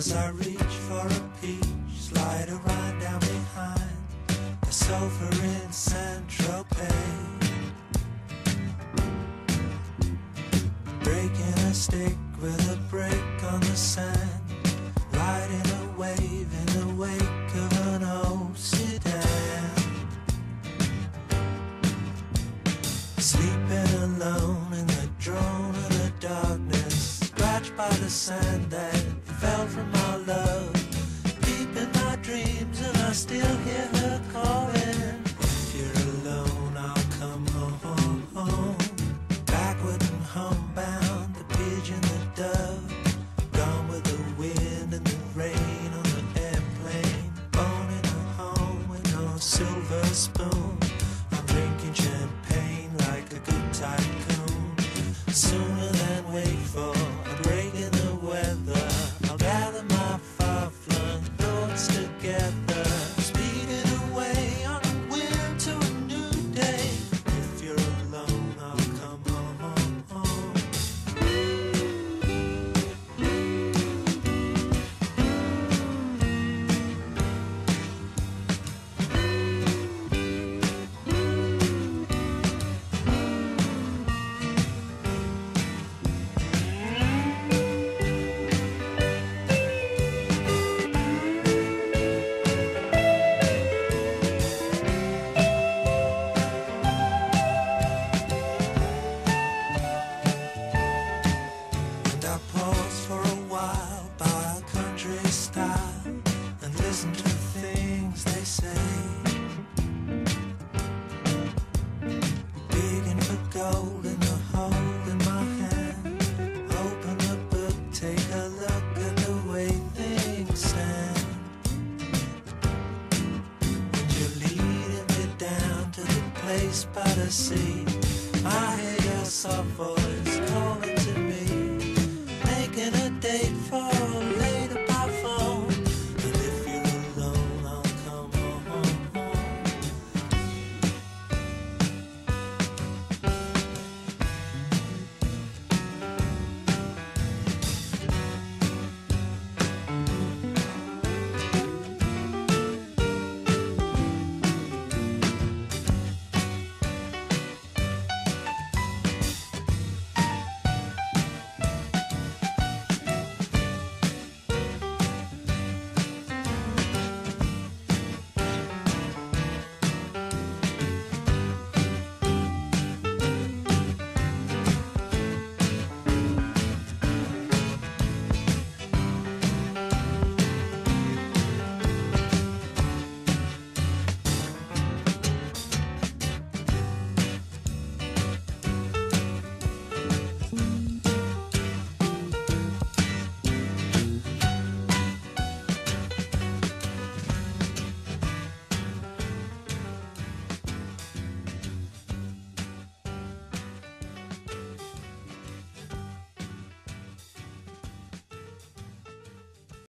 As I reach for a peach, slide a ride down behind a sofa in Saint-Tropez, breaking a stick with a brick on the sand, riding a wave in the wake of an old sedan, sleeping alone in the drone of the darkness, scratched by the sand that fell from our love, deep in my dreams, and I still hear her calling. If you're alone, I'll come home, backward and homebound, the pigeon, the dove, gone with the wind and the rain on the airplane, born in a home with no silver spoon. I'm drinking champagne like a good tycoon. Sooner than wait for a break in the weather, I'll gather my far-flung thoughts together, speeding away on a wind to a new day. If you're alone, I'll come home. And I pause for a while by our country style and listen to the things they say, digging for gold in the hole in my hand. Open the book, take a look at the way things stand, and you're leading me down to the place by the sea. I hear your soft voice